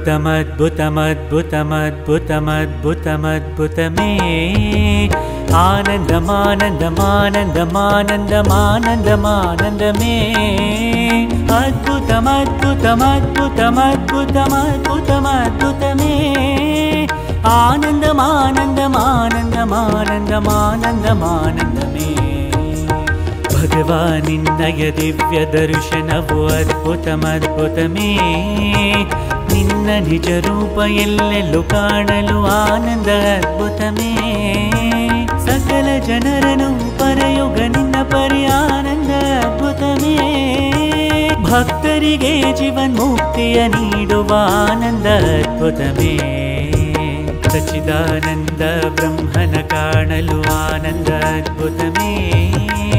अद्भुतमद्भुतमद्भुतमद्भुतमद्भुतमद्भुतमे आनन्दमानन्दमानन्दमानन्दमानन्दमानन्दमे अद्भुतमद्भुतमद्भुतमद्भुतमद्भुतमद्भुतमे आनन्दमानन्दमानन्दमानन्दमानन्दमानन्दमे ಭಗವಾನಿನ್ನಯ ದಿವ್ಯ ದರ್ಶನವು ಅದ್ಭುತಮದ್ಭುತಮೇ ನಿನ್ನ ನಿಜ ರೂಪ ಎಲ್ಲೆಲ್ಲೂ ಕಾಣಲು ಆನಂದ ಅದ್ಭುತಮೇ ಸಕಲ ಜನರನ್ನು ಪರಯುಗ ನಿನ್ನ ಪರಿ ಆನಂದ ಅದ್ಭುತಮೇ ಭಕ್ತರಿಗೆ ಜೀವನ್ಮುಕ್ತಿಯ ನೀಡುವ ಆನಂದ ಅದ್ಭುತಮೇ ಸಚ್ಚಿದಾನಂದ ಬ್ರಹ್ಮನ ಕಾಣಲು ಆನಂದ ಅದ್ಭುತಮೇ